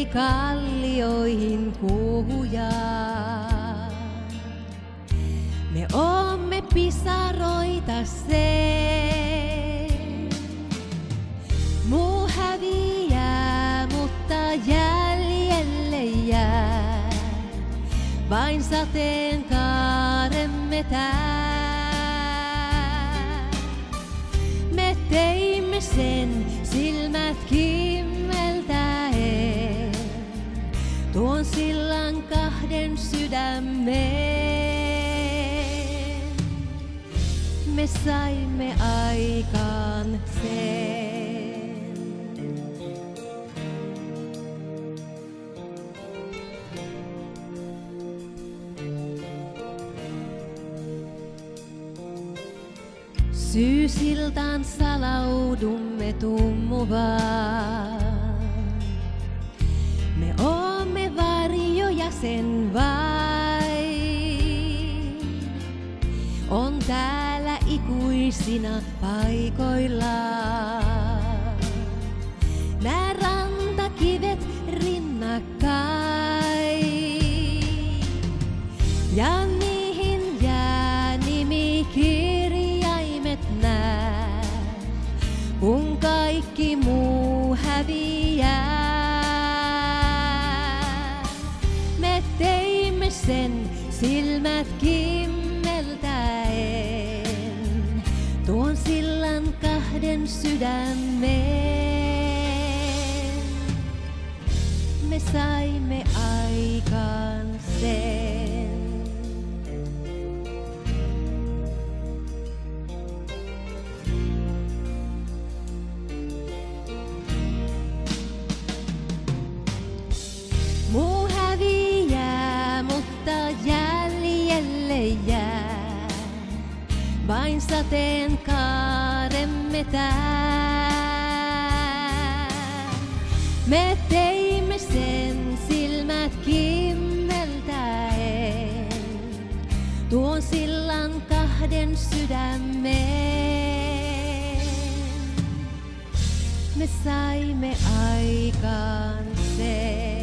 vei kallioihin kuhujaa. Me oomme pisaroita sen. Muu häviää, mutta jäljelle jää vain sateenkaaremme tää. Me teimme sen silmät kimmeltäen, tuon sillan kahden sydämeen. Me saimme aikaan sen. Syysiltaan salaudumme tummuvaan. Me oomme varjoja sen vain. On täällä ikuisina paikoillaan. Nää rantakivet rinnakkain. Ja niihin jää nimikirjaimet nää, kun kaikki muu häviää. Me teimme sen silmät kimmeltäen, tuon sillan kahden sydämeen. Me saimme aikaan sen. Muu häviää, mutta jäljelle jää vain sateenkaaremme tää. Me teimme sen silmät kimmeltäen, tuon sillan kahden sydämeen. Me saimme aikaan sen.